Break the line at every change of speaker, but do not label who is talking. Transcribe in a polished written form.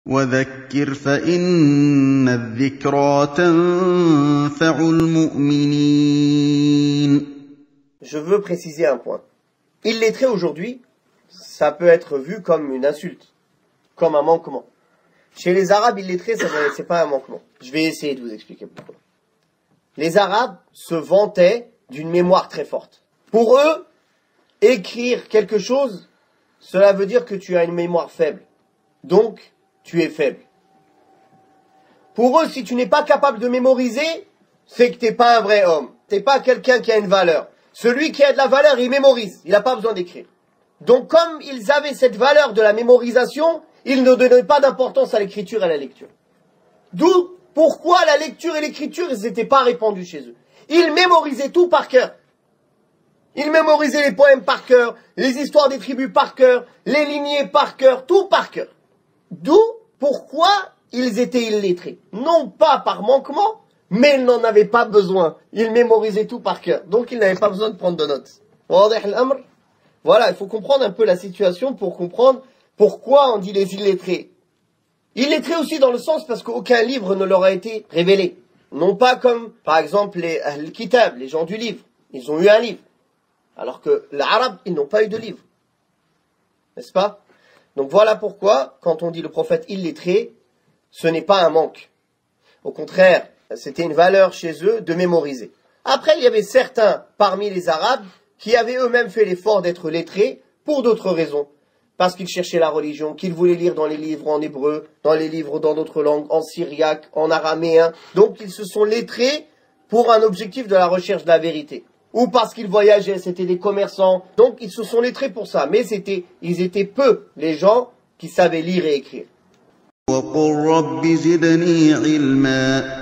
وذكر فإن الذكرى تنفع المؤمنين.
Je veux préciser un point. Illettré aujourd'hui, ça peut être vu comme une insulte, comme un manquement. Chez les Arabes, illettrés, c'est pas un manquement. Je vais essayer de vous expliquer pourquoi. Les Arabes se vantaient d'une mémoire très forte. Pour eux, écrire quelque chose, cela veut dire que tu as une mémoire faible. Donc, tu es faible. Pour eux, si tu n'es pas capable de mémoriser, c'est que tu n'es pas un vrai homme. Tu n'es pas quelqu'un qui a une valeur. Celui qui a de la valeur, il mémorise. Il n'a pas besoin d'écrire. Donc, comme ils avaient cette valeur de la mémorisation, ils ne donnaient pas d'importance à l'écriture et à la lecture. D'où pourquoi la lecture et l'écriture, ils n'étaient pas répandus chez eux. Ils mémorisaient tout par cœur. Ils mémorisaient les poèmes par cœur, les histoires des tribus par cœur, les lignées par cœur, tout par cœur. D'où pourquoi ils étaient illettrés. Non pas par manquement, mais ils n'en avaient pas besoin. Ils mémorisaient tout par cœur. Donc ils n'avaient pas besoin de prendre de notes. Voilà, il faut comprendre un peu la situation pour comprendre pourquoi on dit les illettrés. Illettrés aussi dans le sens parce qu'aucun livre ne leur a été révélé. Non pas comme, par exemple, les Al-Kitab, les gens du livre. Ils ont eu un livre. Alors que les Arabes, ils n'ont pas eu de livre. N'est-ce pas? Donc voilà pourquoi, quand on dit le prophète illettré, ce n'est pas un manque. Au contraire, c'était une valeur chez eux de mémoriser. Après, il y avait certains parmi les Arabes qui avaient eux-mêmes fait l'effort d'être lettrés pour d'autres raisons. Parce qu'ils cherchaient la religion, qu'ils voulaient lire dans les livres en hébreu, dans les livres dans d'autres langues, en syriaque, en araméen. Donc ils se sont lettrés pour un objectif de la recherche de la vérité. Ou parce qu'ils voyageaient, c'était des commerçants. Donc ils se sont lettrés pour ça. Mais ils étaient peu les gens qui savaient lire et écrire.
وقل رب زدني علما